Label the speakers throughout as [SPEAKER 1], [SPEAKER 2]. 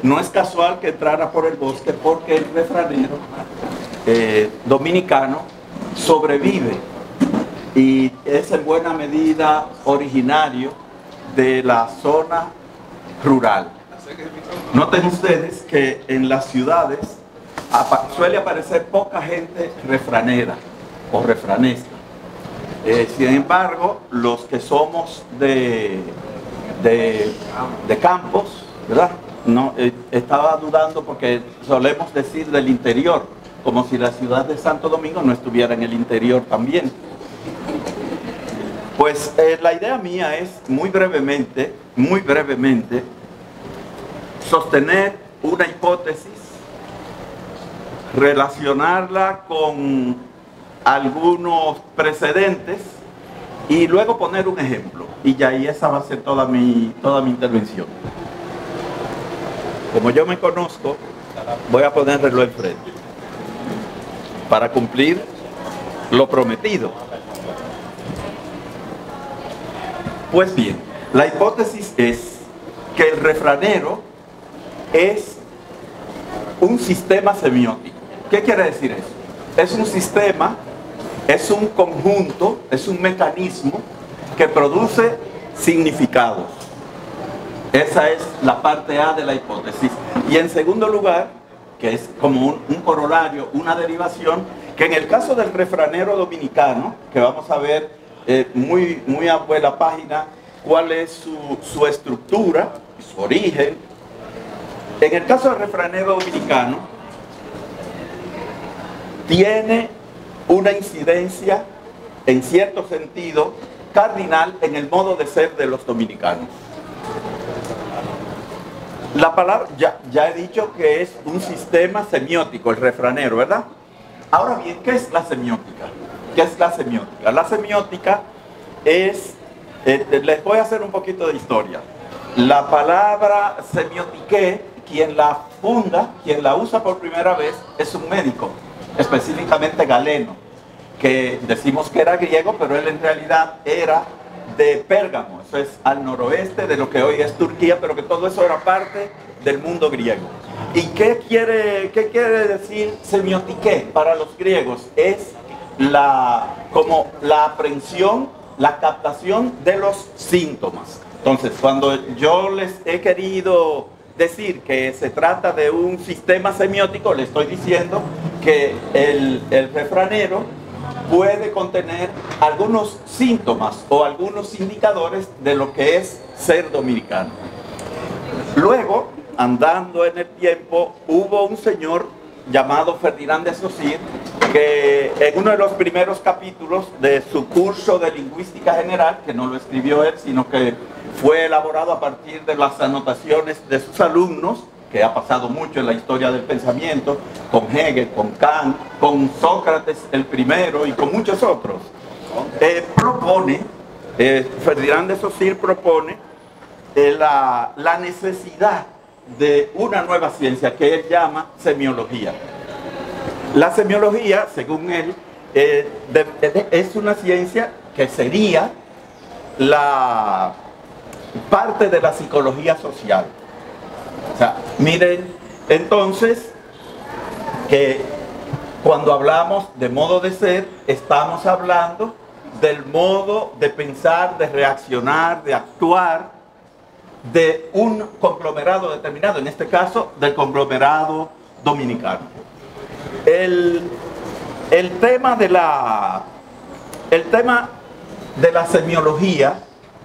[SPEAKER 1] no es casual que entrara por el bosque, porque el refranero dominicano sobrevive y es en buena medida originario de la zona rural. Noten ustedes que en las ciudades suele aparecer poca gente refranera o refranesca. Sin embargo, los que somos de campos, ¿verdad? No, estaba dudando porque solemos decir del interior, como si la ciudad de Santo Domingo no estuviera en el interior también. Pues la idea mía es muy brevemente, sostener una hipótesis, relacionarla con algunos precedentes y luego poner un ejemplo. Y ya ahí esa va a ser toda mi intervención. Como yo me conozco, voy a poner reloj enfrente para cumplir lo prometido. Pues bien, la hipótesis es que el refranero es un sistema semiótico. ¿Qué quiere decir eso? Es un sistema, es un conjunto, es un mecanismo que produce significados. Esa es la parte A de la hipótesis. Y en segundo lugar, que es como un corolario, una derivación, que en el caso del refranero dominicano, que vamos a ver muy a buena página cuál es su estructura, su origen. En el caso del refranero dominicano, tiene una incidencia, en cierto sentido, cardinal en el modo de ser de los dominicanos. La palabra, ya he dicho que es un sistema semiótico, el refranero, ¿verdad? Ahora bien, ¿qué es la semiótica? ¿Qué es la semiótica? La semiótica es, les voy a hacer un poquito de historia. La palabra semiotique, quien la funda, quien la usa por primera vez, es un médico, específicamente Galeno, que decimos que era griego, pero él en realidad era de Pérgamo, eso es al noroeste de lo que hoy es Turquía, pero que todo eso era parte del mundo griego. ¿Y qué quiere decir semiotique para los griegos? Es como la aprehensión, la captación de los síntomas. Entonces, cuando yo les he querido decir que se trata de un sistema semiótico, le estoy diciendo que el refranero puede contener algunos síntomas o algunos indicadores de lo que es ser dominicano. Luego, andando en el tiempo, hubo un señor llamado Ferdinand de Saussure, que en uno de los primeros capítulos de su curso de lingüística general, que no lo escribió él, sino que fue elaborado a partir de las anotaciones de sus alumnos, que ha pasado mucho en la historia del pensamiento, con Hegel, con Kant, con Sócrates el primero y con muchos otros. Ferdinand de Saussure propone la necesidad de una nueva ciencia que él llama semiología. La semiología, según él, es una ciencia que sería la parte de la psicología social. O sea, miren, entonces, que cuando hablamos de modo de ser, estamos hablando del modo de pensar, de reaccionar, de actuar de un conglomerado determinado, en este caso, del conglomerado dominicano. El tema de la semiología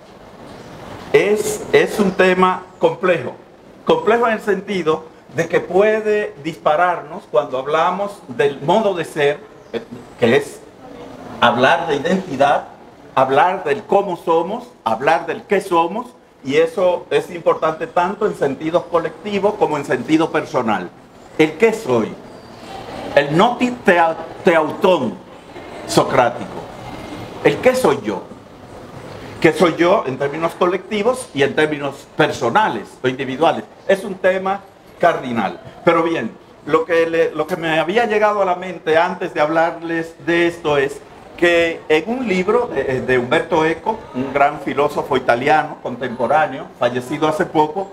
[SPEAKER 1] es un tema complejo. Complejo en el sentido de que puede dispararnos cuando hablamos del modo de ser, que es hablar de identidad, hablar del cómo somos, hablar del qué somos, y eso es importante tanto en sentido colectivo como en sentido personal. El qué soy, el noti teautón socrático, el qué soy yo. ¿Qué soy yo en términos colectivos y en términos personales o individuales? Es un tema cardinal. Pero bien, lo que me había llegado a la mente antes de hablarles de esto es que en un libro de Umberto Eco, un gran filósofo italiano contemporáneo, fallecido hace poco,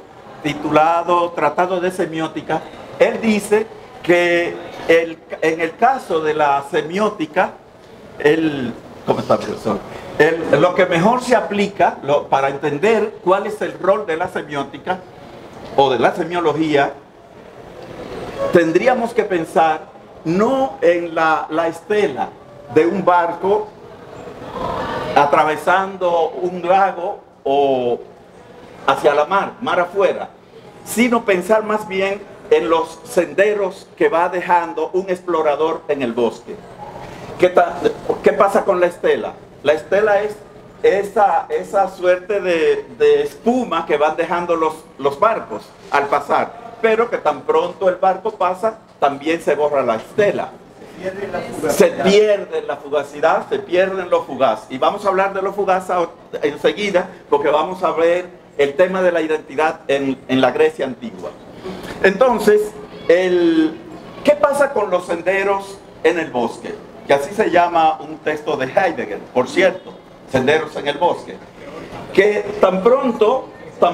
[SPEAKER 1] titulado Tratado de Semiótica, él dice que en el caso de la semiótica, ¿cómo está, profesor? Lo que mejor se aplica para entender cuál es el rol de la semiótica o de la semiología, tendríamos que pensar no en la estela de un barco atravesando un lago o hacia la mar afuera, sino pensar más bien en los senderos que va dejando un explorador en el bosque. ¿Qué pasa con la estela? La estela es esa suerte de espuma que van dejando los barcos al pasar, pero que tan pronto el barco pasa, también se borra la estela. Se pierde la fugacidad, se pierden lo fugaz. Y vamos a hablar de lo fugaz enseguida, porque vamos a ver el tema de la identidad en la Grecia antigua. Entonces, ¿qué pasa con los senderos en el bosque? Que así se llama un texto de Heidegger, por cierto, Senderos en el bosque. Que tan pronto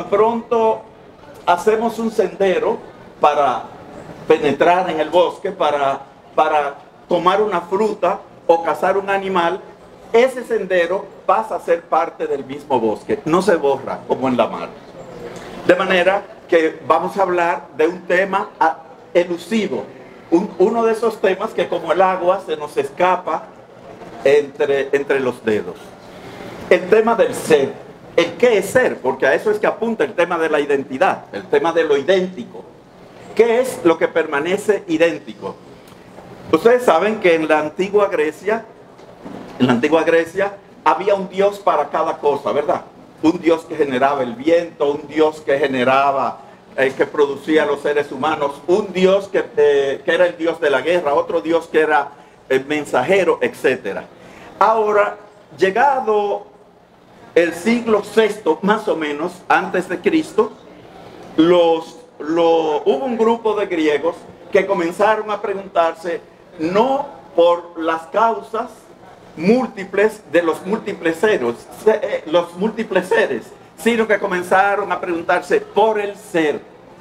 [SPEAKER 1] hacemos un sendero para penetrar en el bosque, para tomar una fruta o cazar un animal, ese sendero pasa a ser parte del mismo bosque, no se borra como en la mar. De manera que vamos a hablar de un tema elusivo, uno de esos temas que como el agua se nos escapa entre los dedos. El tema del ser, el qué es ser, porque a eso es que apunta el tema de la identidad, el tema de lo idéntico. ¿Qué es lo que permanece idéntico? Ustedes saben que en la antigua Grecia había un dios para cada cosa, ¿verdad? Un dios que generaba el viento, un dios que generaba, que producía a los seres humanos, un dios que era el dios de la guerra, otro dios que era el mensajero, etc. Ahora, llegado el siglo VI, más o menos, antes de Cristo, hubo un grupo de griegos que comenzaron a preguntarse, no por las causas múltiples de los múltiples seres, sino que comenzaron a preguntarse por el ser.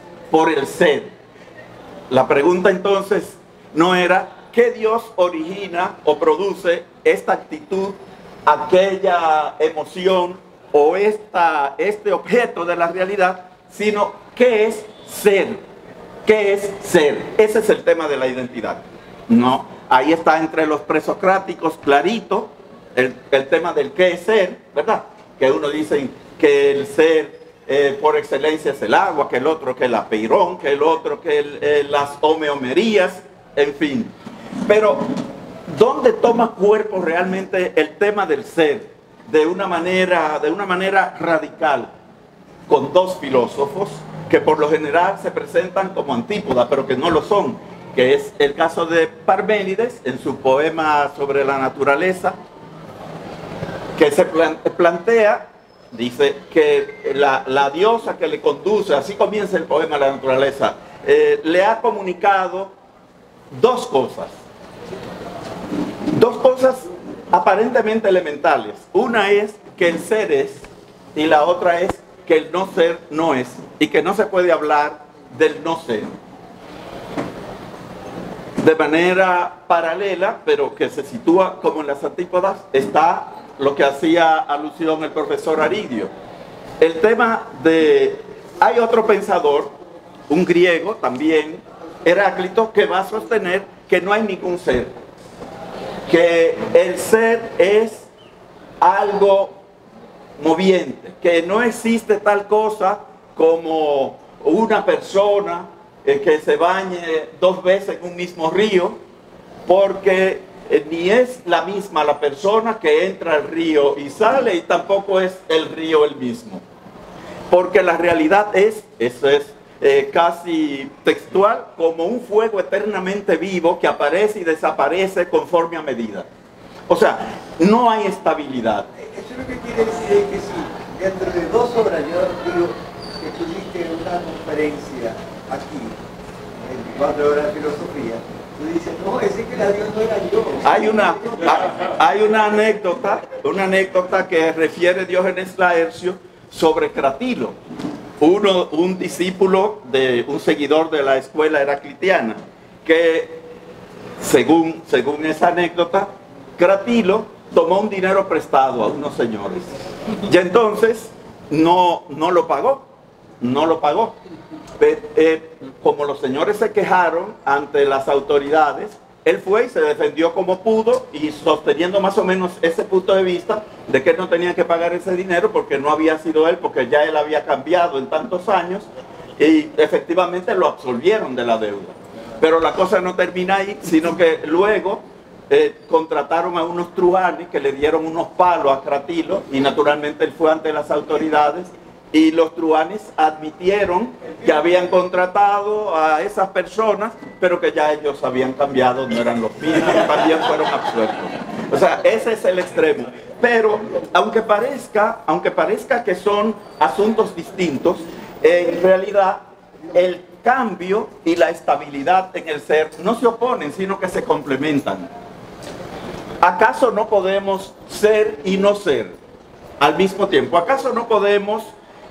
[SPEAKER 1] La pregunta entonces no era ¿qué Dios origina o produce esta actitud, aquella emoción o este objeto de la realidad, sino ¿qué es ser? ¿Qué es ser? Ese es el tema de la identidad. No, ahí está entre los presocráticos clarito el tema del qué es ser, ¿verdad? Que uno dice que el ser por excelencia es el agua, que el otro que el apeirón, que el otro que las homeomerías, en fin. Pero, ¿dónde toma cuerpo realmente el tema del ser? De una manera radical, con dos filósofos que por lo general se presentan como antípodas, pero que no lo son, que es el caso de Parménides en su poema sobre la naturaleza, que se plantea, dice que la diosa que le conduce, así comienza el poema La naturaleza, le ha comunicado dos cosas aparentemente elementales. Una es que el ser es, y la otra es que el no ser no es, y que no se puede hablar del no ser. De manera paralela, pero que se sitúa como en las antípodas, está lo que hacía alusión el profesor Aridio. El tema hay otro pensador, un griego también, Heráclito, que va a sostener que no hay ningún ser, que el ser es algo moviente, que no existe tal cosa como una persona que se bañe 2 veces en un mismo río, porque ni es la misma la persona que entra al río y sale, y tampoco es el río el mismo. Porque la realidad eso es casi textual, como un fuego eternamente vivo que aparece y desaparece conforme a medida. O sea, no hay estabilidad.
[SPEAKER 2] Eso lo que quiere decir es que si dentro de 2 horas yo digo que tuviste una conferencia aquí, 24 horas de filosofía, tú dices, no, ese que la dio no era yo.
[SPEAKER 1] Hay una anécdota que refiere Diógenes Laercio sobre Cratilo. un discípulo de un seguidor de la escuela heraclitiana, que según esa anécdota, Cratilo tomó un dinero prestado a unos señores. Y entonces no lo pagó. Como los señores se quejaron ante las autoridades, él fue y se defendió como pudo, y sosteniendo más o menos ese punto de vista de que él no tenía que pagar ese dinero porque no había sido él, porque ya él había cambiado en tantos años, y efectivamente lo absolvieron de la deuda. Pero la cosa no termina ahí, sino que luego contrataron a unos truhanes que le dieron unos palos a Cratilo, y naturalmente él fue ante las autoridades, y los truhanes admitieron que habían contratado a esas personas, pero que ya ellos habían cambiado, no eran los mismos, también fueron absueltos. O sea, ese es el extremo. Pero aunque parezca que son asuntos distintos, en realidad el cambio y la estabilidad en el ser no se oponen, sino que se complementan. ¿Acaso no podemos ser y no ser al mismo tiempo? ¿Acaso no podemos,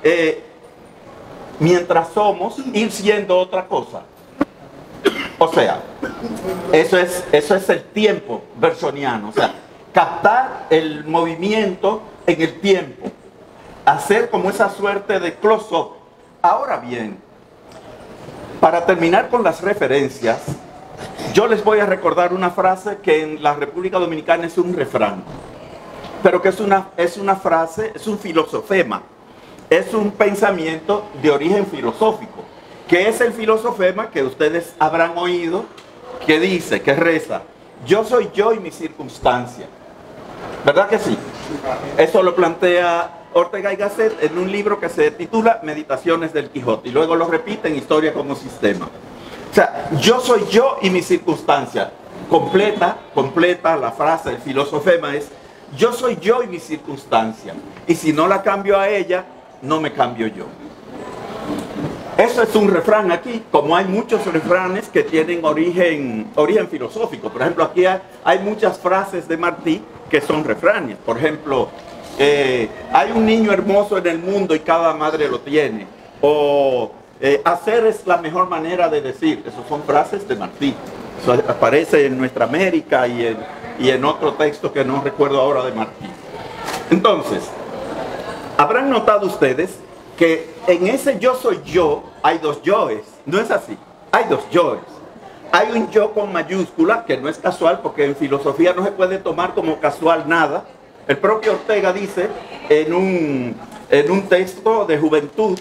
[SPEAKER 1] mientras somos, ir siendo otra cosa? O sea, eso es el tiempo bersoniano. O sea, captar el movimiento en el tiempo, hacer como esa suerte de close-up. Ahora bien, para terminar con las referencias, yo les voy a recordar una frase que en la República Dominicana es un refrán, pero que es una frase, es un filosofema, es un pensamiento de origen filosófico, que es el filosofema que ustedes habrán oído, que dice, que reza: yo soy yo y mi circunstancia. ¿Verdad que sí? Eso lo plantea Ortega y Gasset en un libro que se titula Meditaciones del Quijote, y luego lo repite en Historia como Sistema. O sea, yo soy yo y mi circunstancia. Completa la frase, el filosofema es: yo soy yo y mi circunstancia, y si no la cambio a ella, no me cambio yo. Eso es un refrán aquí, como hay muchos refranes que tienen origen filosófico. Por ejemplo, aquí hay muchas frases de Martí que son refranes. Por ejemplo, hay un niño hermoso en el mundo y cada madre lo tiene. O hacer es la mejor manera de decir. Esas son frases de Martí. Eso aparece en Nuestra América y en otro texto que no recuerdo ahora de Martí. Entonces, habrán notado ustedes que en ese yo soy yo hay dos yoes. No es así, hay dos yoes. Hay un yo con mayúscula, que no es casual, porque en filosofía no se puede tomar como casual nada. El propio Ortega dice en un texto de Juventud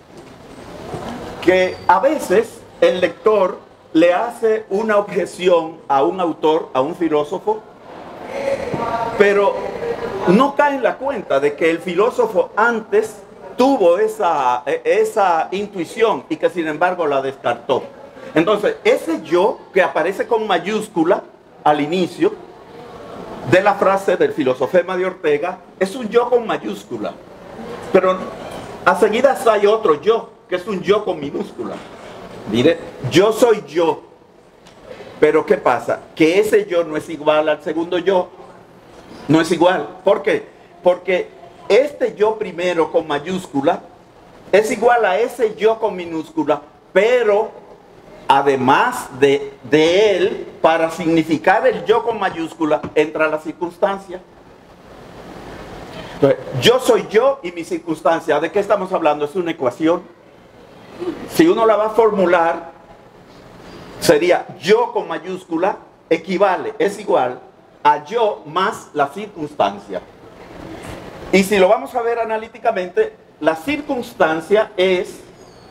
[SPEAKER 1] que a veces el lector le hace una objeción a un autor, a un filósofo, pero no cae en la cuenta de que el filósofo antes tuvo esa intuición y que sin embargo la descartó. Entonces, ese yo que aparece con mayúscula al inicio de la frase del filosofema de Ortega es un yo con mayúscula, pero a seguidas hay otro yo que es un yo con minúscula. Mire, yo soy yo, pero ¿qué pasa? Que ese yo no es igual al segundo yo. No es igual. ¿Por qué? Porque este yo primero con mayúscula es igual a ese yo con minúscula, pero además de él, para significar el yo con mayúscula, entra la circunstancia. Entonces, yo soy yo y mi circunstancia. ¿De qué estamos hablando? Es una ecuación. Si uno la va a formular, sería yo con mayúscula es igual a yo más la circunstancia. Y si lo vamos a ver analíticamente, la circunstancia es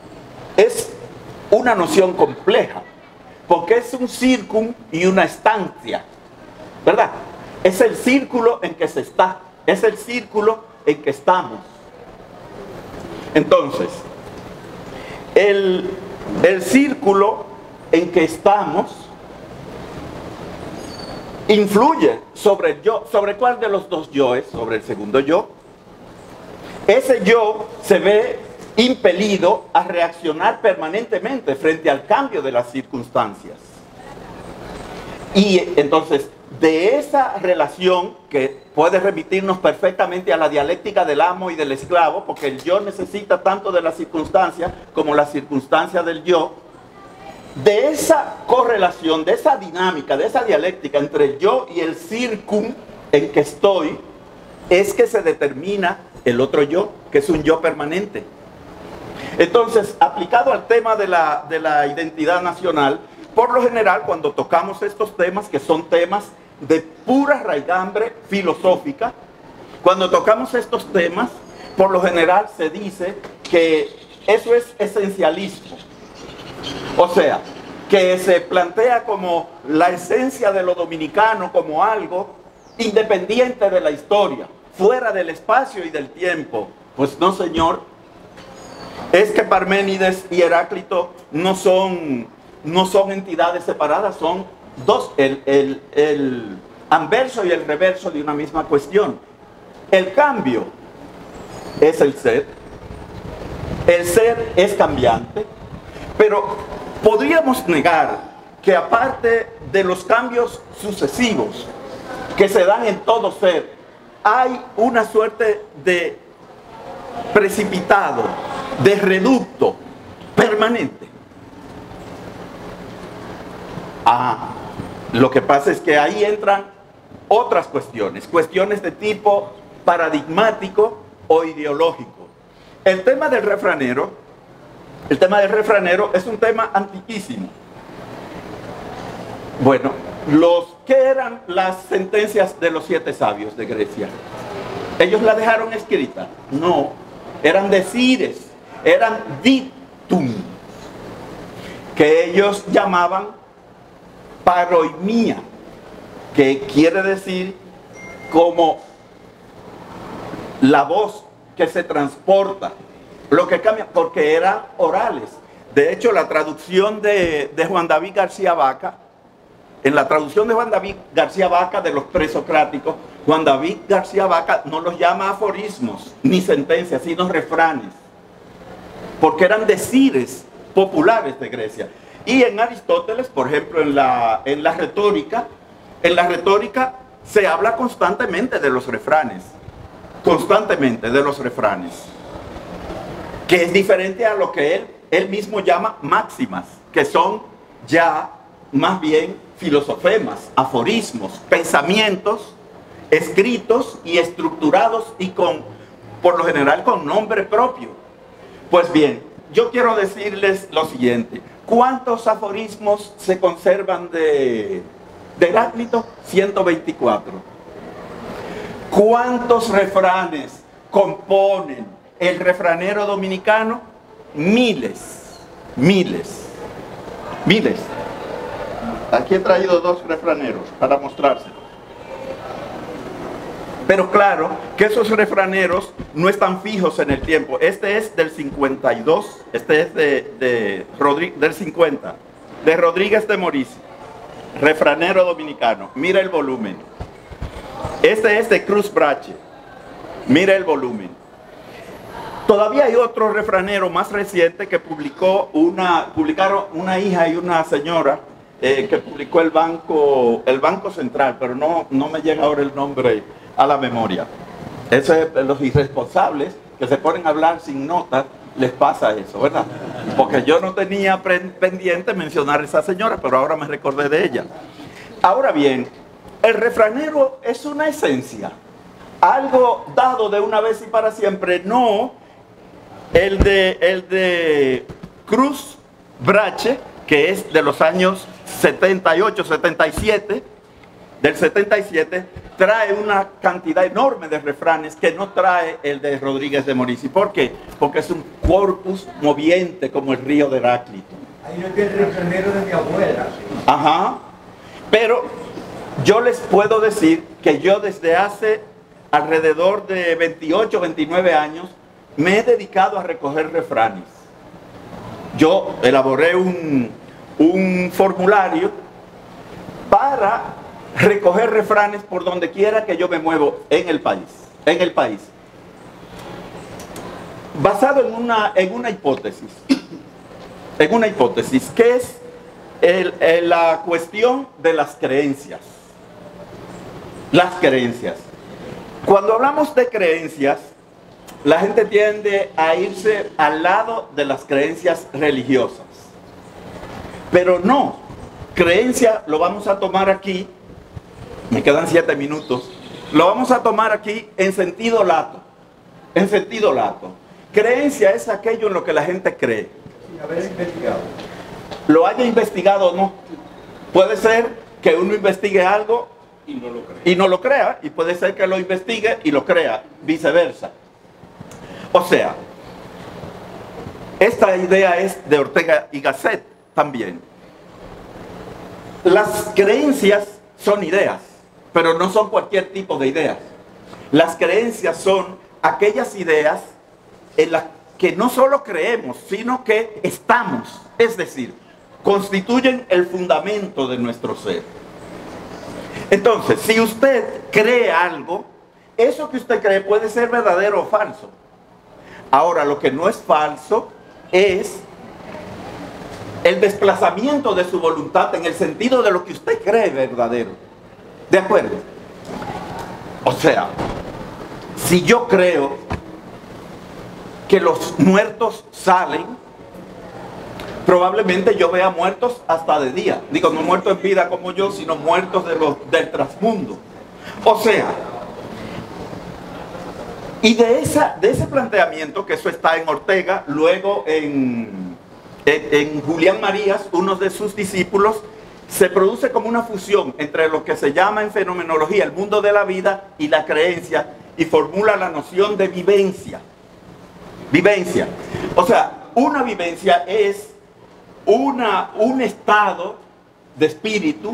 [SPEAKER 1] una noción compleja, porque es un circum y una estancia, ¿verdad? Es el círculo en que se está, es el círculo en que estamos. Entonces, el círculo en que estamos influye sobre el yo. ¿Sobre cuál de los dos yoes? Sobre el segundo yo. Ese yo se ve impelido a reaccionar permanentemente frente al cambio de las circunstancias. Y entonces, de esa relación que puede remitirnos perfectamente a la dialéctica del amo y del esclavo, porque el yo necesita tanto de la circunstancia como la circunstancia del yo, de esa correlación, de esa dinámica, de esa dialéctica entre el yo y el circum en que estoy, es que se determina el otro yo, que es un yo permanente. Entonces, aplicado al tema de la identidad nacional, por lo general, cuando tocamos estos temas, que son temas de pura raigambre filosófica, cuando tocamos estos temas, por lo general se dice que eso es esencialismo. O sea, que se plantea como la esencia de lo dominicano, como algo independiente de la historia, fuera del espacio y del tiempo. Pues no, señor. Es que Parménides y Heráclito no son entidades separadas, son dos, el anverso y el reverso de una misma cuestión. El cambio es el ser es cambiante, pero podríamos negar que aparte de los cambios sucesivos que se dan en todo ser, hay una suerte de precipitado, de reducto permanente. Lo que pasa es que ahí entran otras cuestiones de tipo paradigmático o ideológico. El tema del refranero es un tema antiquísimo. Bueno, ¿qué eran las sentencias de los 7 sabios de Grecia? ¿Ellos la dejaron escrita? No, eran decires, eran dictum, que ellos llamaban paroimía, que quiere decir como la voz que se transporta, lo que cambia, porque eran orales. De hecho, la traducción de Juan David García Vaca, en la traducción de Juan David García Vaca de los presocráticos, Juan David García Vaca no los llama aforismos ni sentencias, sino refranes, porque eran decires populares de Grecia. Y en Aristóteles, por ejemplo, en la retórica se habla constantemente de los refranes, que es diferente a lo que él mismo llama máximas, que son ya más bien filosofemas, aforismos, pensamientos escritos y estructurados y por lo general con nombre propio. Pues bien, yo quiero decirles lo siguiente: ¿cuántos aforismos se conservan de Heráclito? 124. ¿Cuántos refranes componen el refranero dominicano? Miles. Aquí he traído 2 refraneros para mostrárselos. Pero claro que esos refraneros no están fijos en el tiempo. Este es del 52, este es del 50, de Rodríguez de Moris, refranero dominicano. Mira el volumen. Este es de Cruz Brache. Mira el volumen. Todavía hay otro refranero más reciente que publicaron una hija y una señora que publicó el Banco Central, pero no me llega ahora el nombre a la memoria. Eso es, los irresponsables que se ponen a hablar sin notas, les pasa eso, ¿verdad? Porque yo no tenía pendiente mencionar a esa señora, pero ahora me recordé de ella. Ahora bien, el refranero es una esencia, algo dado de una vez y para siempre. No el de Cruz Brache, que es de los años 78, 77, del 77, trae una cantidad enorme de refranes que no trae el de Rodríguez de Moris. ¿Y por qué? Porque es un corpus moviente como el río de Heráclito.
[SPEAKER 2] Ahí no tiene el refranero de mi abuela.
[SPEAKER 1] Ajá. Pero yo les puedo decir que yo desde hace alrededor de 28, 29 años me he dedicado a recoger refranes. Yo elaboré un formulario para recoger refranes por donde quiera que yo me muevo en el país. Basado en una hipótesis. Que es la cuestión de las creencias. Las creencias. Cuando hablamos de creencias, la gente tiende a irse al lado de las creencias religiosas. Pero no, creencia lo vamos a tomar aquí, me quedan 7 minutos, lo vamos a tomar aquí en sentido lato. En sentido lato. Creencia es aquello en lo que la gente cree.
[SPEAKER 2] Sin haber investigado.
[SPEAKER 1] Lo haya investigado o no. Puede ser que uno investigue algo y no lo crea, y puede ser que lo investigue y lo crea, viceversa. O sea, esta idea es de Ortega y Gasset también. Las creencias son ideas, pero no son cualquier tipo de ideas. Las creencias son aquellas ideas en las que no solo creemos, sino que estamos, es decir, constituyen el fundamento de nuestro ser. Entonces, si usted cree algo, eso que usted cree puede ser verdadero o falso. Ahora, lo que no es falso es el desplazamiento de su voluntad en el sentido de lo que usted cree verdadero. ¿De acuerdo? O sea, si yo creo que los muertos salen, probablemente yo vea muertos hasta de día. Digo, no muertos en vida como yo, sino muertos del trasmundo. O sea, y de ese planteamiento, que eso está en Ortega, luego en Julián Marías, uno de sus discípulos, se produce como una fusión entre lo que se llama en fenomenología el mundo de la vida y la creencia, y formula la noción de vivencia. Vivencia. O sea, una vivencia es un estado de espíritu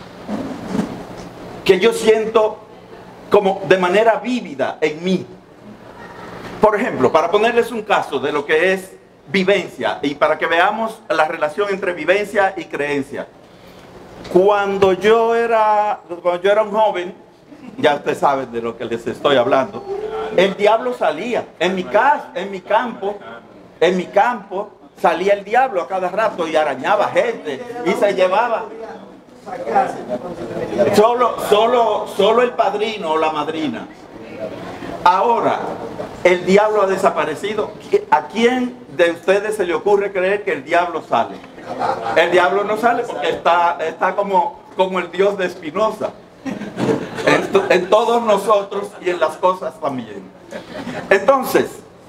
[SPEAKER 1] que yo siento como de manera vívida en mí. Por ejemplo, para ponerles un caso de lo que es vivencia y para que veamos la relación entre vivencia y creencia. Cuando yo era un joven, ya ustedes saben de lo que les estoy hablando, el diablo salía en mi casa, en mi campo salía el diablo a cada rato y arañaba gente y se llevaba solo el padrino o la madrina. Ahora, el diablo ha desaparecido. ¿A quién de ustedes se le ocurre creer que el diablo sale? El diablo no sale porque está como el Dios de Spinoza. En todos nosotros y en las cosas también. Entonces,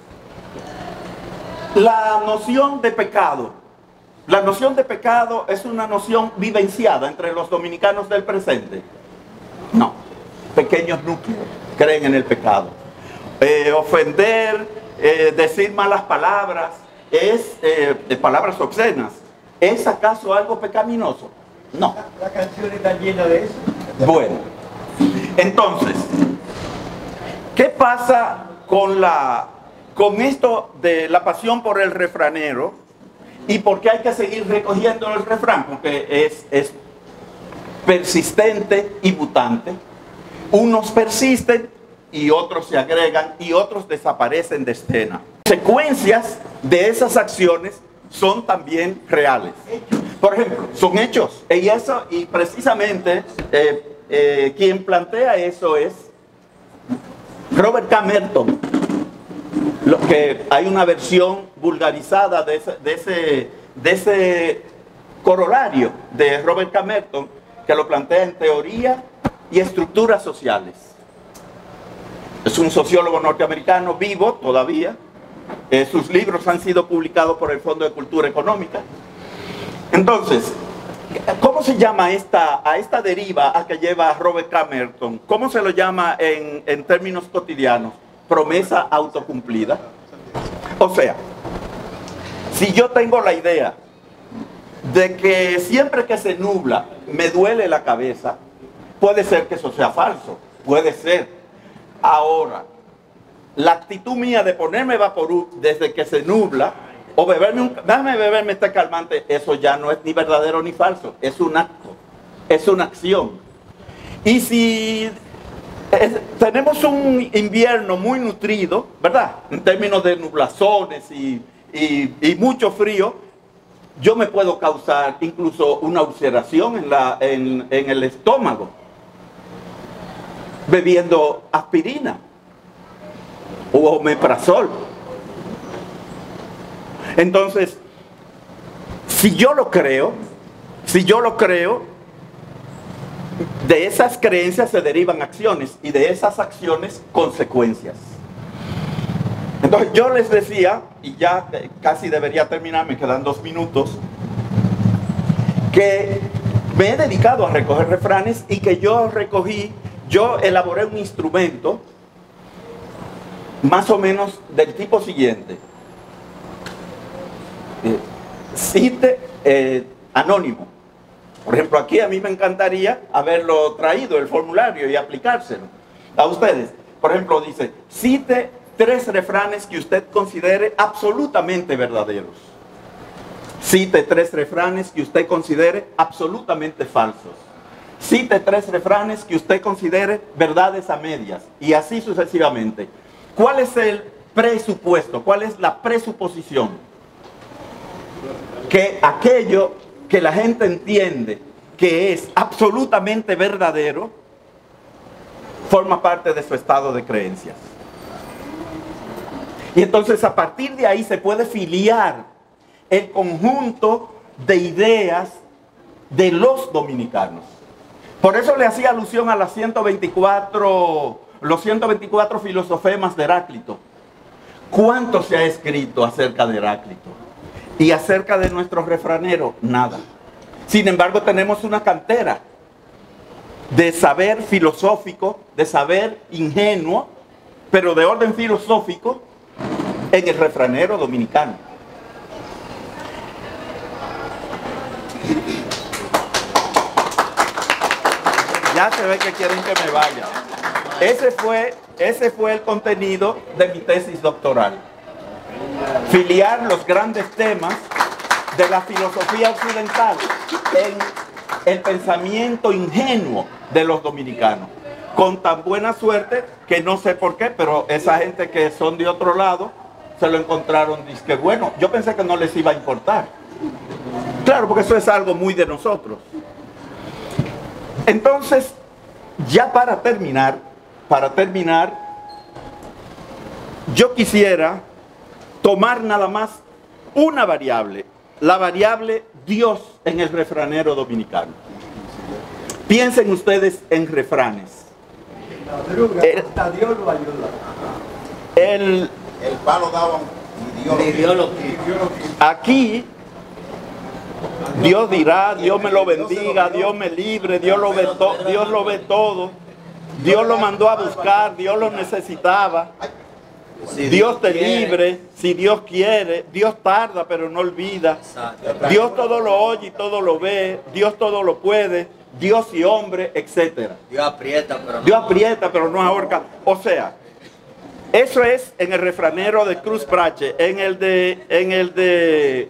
[SPEAKER 1] la noción de pecado. La noción de pecado es una noción vivenciada entre los dominicanos del presente. No, pequeños núcleos creen en el pecado. Ofender, decir malas palabras, palabras obscenas. ¿Es acaso algo pecaminoso? No.
[SPEAKER 2] La canción está llena de eso.
[SPEAKER 1] Bueno, entonces, ¿qué pasa con esto de la pasión por el refranero? ¿Y por qué hay que seguir recogiendo el refrán? Porque es persistente y mutante. Unos persisten y otros se agregan y otros desaparecen de escena. Consecuencias de esas acciones son también reales. Por ejemplo, son hechos. Y precisamente quien plantea eso es Robert K. Merton. Hay una versión vulgarizada de ese corolario de Robert K. Merton que lo plantea en Teoría y Estructuras Sociales. Es un sociólogo norteamericano vivo todavía. Sus libros han sido publicados por el Fondo de Cultura Económica. Entonces, ¿cómo se llama a esta deriva a que lleva Robert K. Merton? ¿Cómo se lo llama en términos cotidianos? Promesa autocumplida. O sea, si yo tengo la idea de que siempre que se nubla me duele la cabeza, puede ser que eso sea falso, puede ser. Ahora, la actitud mía de ponerme Vaporub desde que se nubla, o déjame beberme este calmante, eso ya no es ni verdadero ni falso, es un acto, es una acción. Y si tenemos un invierno muy nutrido, ¿verdad? En términos de nublazones y mucho frío, yo me puedo causar incluso una ulceración en el estómago. bebiendo aspirina o omeprazol. Entonces, si yo lo creo, de esas creencias se derivan acciones y de esas acciones consecuencias. Entonces yo les decía, y ya casi debería terminar, me quedan 2 minutos, que me he dedicado a recoger refranes y que yo elaboré un instrumento más o menos del tipo siguiente. Cite anónimo. Por ejemplo, aquí a mí me encantaría haberlo traído, el formulario, y aplicárselo a ustedes. Por ejemplo, dice, cite 3 refranes que usted considere absolutamente verdaderos. Cite 3 refranes que usted considere absolutamente falsos. Cite 3 refranes que usted considere verdades a medias. Y así sucesivamente. ¿Cuál es el presupuesto? ¿Cuál es la presuposición? Que aquello que la gente entiende que es absolutamente verdadero forma parte de su estado de creencias. Y entonces a partir de ahí se puede filiar el conjunto de ideas de los dominicanos. Por eso le hacía alusión a los 124 filosofemas de Heráclito. ¿Cuánto se ha escrito acerca de Heráclito? Y acerca de nuestro refranero, nada. Sin embargo, tenemos una cantera de saber filosófico, de saber ingenuo, pero de orden filosófico en el refranero dominicano. Ya se ve que quieren que me vaya. Ese fue el contenido de mi tesis doctoral. Filiar los grandes temas de la filosofía occidental en el pensamiento ingenuo de los dominicanos. Con tan buena suerte que no sé por qué, pero esa gente que son de otro lado se lo encontraron, dice que bueno, yo pensé que no les iba a importar. Claro, porque eso es algo muy de nosotros. Entonces, ya para terminar, yo quisiera tomar nada más una variable, la variable Dios en el refranero dominicano. Piensen ustedes en refranes.
[SPEAKER 2] Hasta Dios lo ayuda.
[SPEAKER 3] El palo daba
[SPEAKER 1] aquí Dios dirá, Dios me lo bendiga, Dios me libre, Dios lo ve todo. Dios lo mandó a buscar, Dios lo necesitaba. Dios te libre, si Dios quiere. No tarda, pero no olvida. Dios todo lo oye y todo lo ve. Dios todo lo puede. Dios y hombre, etc.
[SPEAKER 4] Dios aprieta,
[SPEAKER 1] pero no ahorca. O sea, eso es en el refranero de Cruz Prache. En el de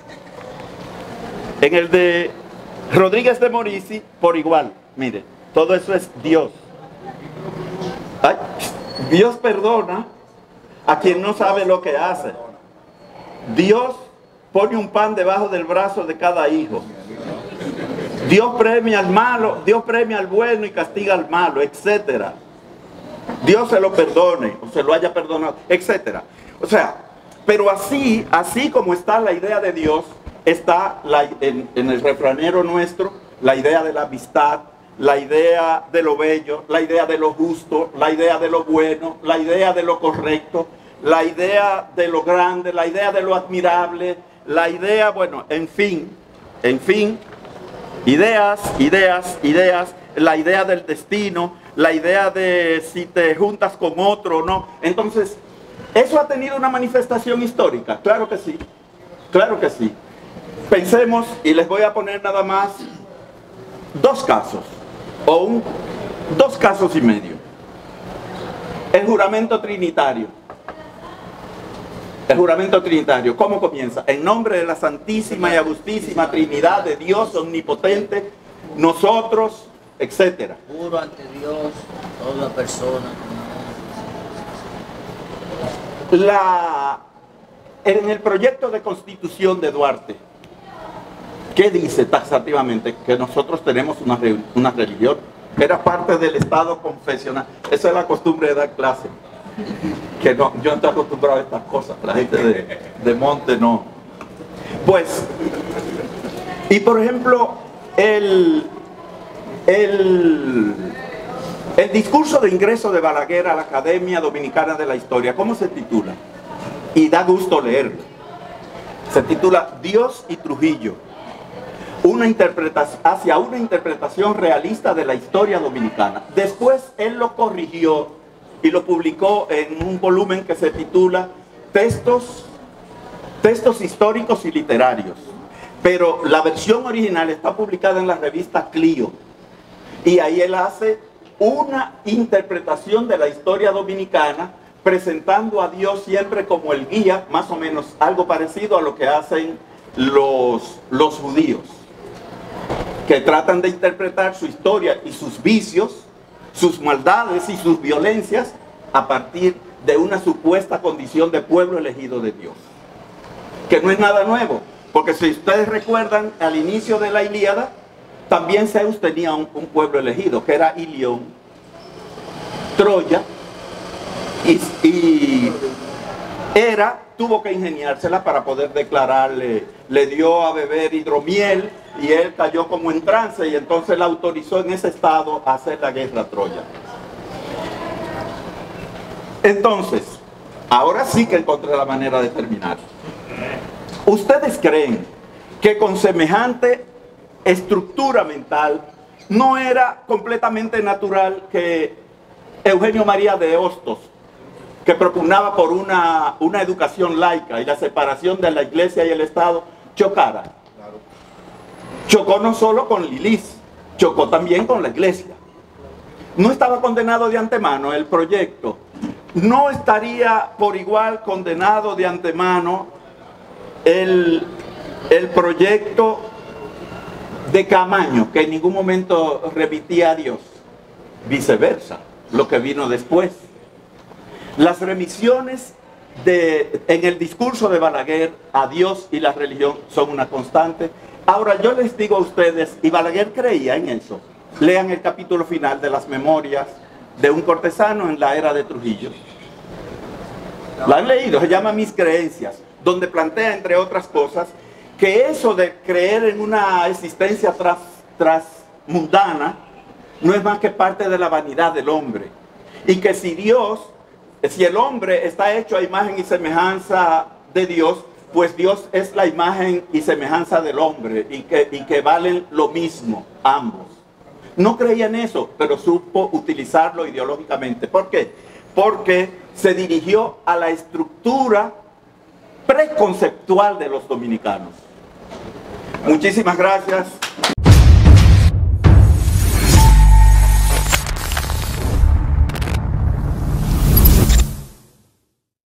[SPEAKER 1] Rodríguez de Morici, por igual. Mire, todo eso es Dios. Ay, Dios perdona a quien no sabe lo que hace. Dios pone un pan debajo del brazo de cada hijo. Dios premia al malo, Dios premia al bueno y castiga al malo, etcétera. Dios se lo perdone o se lo haya perdonado, etcétera. O sea, pero así como está la idea de Dios, está en el refranero nuestro la idea de la amistad, la idea de lo bello, la idea de lo justo, la idea de lo bueno, la idea de lo correcto, la idea de lo grande, la idea de lo admirable, la idea, bueno, en fin, ideas, la idea del destino, la idea de si te juntas con otro o no. Entonces, ¿eso ha tenido una manifestación histórica? Claro que sí, claro que sí. Pensemos, y les voy a poner nada más 2 casos, o 2 casos y medio. El juramento trinitario. El juramento trinitario, ¿cómo comienza? En nombre de la Santísima y Agustísima Trinidad de Dios Omnipotente, nosotros, etcétera.
[SPEAKER 4] Juro ante Dios, toda persona.
[SPEAKER 1] En el proyecto de constitución de Duarte, ¿qué dice taxativamente? Que nosotros tenemos una religión. Era parte del Estado confesional. Esa es la costumbre de dar clase. Que no, yo no estoy acostumbrado a estas cosas. La gente de monte no. Pues, y por ejemplo, el discurso de ingreso de Balaguer a la Academia Dominicana de la Historia, ¿cómo se titula? Y da gusto leerlo. Se titula Dios y Trujillo, hacia una interpretación realista de la historia dominicana. Después él lo corrigió y lo publicó en un volumen que se titula Textos históricos y literarios. Pero la versión original está publicada en la revista Clio. Y ahí él hace una interpretación de la historia dominicana, presentando a Dios siempre como el guía, más o menos algo parecido a lo que hacen los judíos, que tratan de interpretar su historia y sus vicios, sus maldades y sus violencias a partir de una supuesta condición de pueblo elegido de Dios. Que no es nada nuevo, porque si ustedes recuerdan, al inicio de la Ilíada, también Zeus tenía un pueblo elegido, que era Ilión, Troya, y Hera tuvo que ingeniársela para poder declararle, le dio a beber hidromiel y él cayó como en trance y entonces la autorizó en ese estado a hacer la guerra a Troya. Entonces, ahora sí que encontré la manera de terminar. ¿Ustedes creen que con semejante estructura mental no era completamente natural que Eugenio María de Hostos, que propugnaba por una educación laica y la separación de la iglesia y el Estado, chocara? Chocó no solo con Lilis, chocó también con la iglesia. No estaba condenado de antemano el proyecto. No estaría por igual condenado de antemano el proyecto de Camaño, que en ningún momento remitía a Dios. Viceversa, lo que vino después. Las remisiones en el discurso de Balaguer a Dios y la religión son una constante. Ahora yo les digo a ustedes, y Balaguer creía en eso, lean el capítulo final de las Memorias de un cortesano en la era de Trujillo. ¿La han leído? Se llama Mis Creencias, donde plantea, entre otras cosas, que eso de creer en una existencia transmundana no es más que parte de la vanidad del hombre. Y que si el hombre está hecho a imagen y semejanza de Dios, pues Dios es la imagen y semejanza del hombre y que valen lo mismo ambos. No creía en eso, pero supo utilizarlo ideológicamente. ¿Por qué? Porque se dirigió a la estructura preconceptual de los dominicanos. Muchísimas gracias.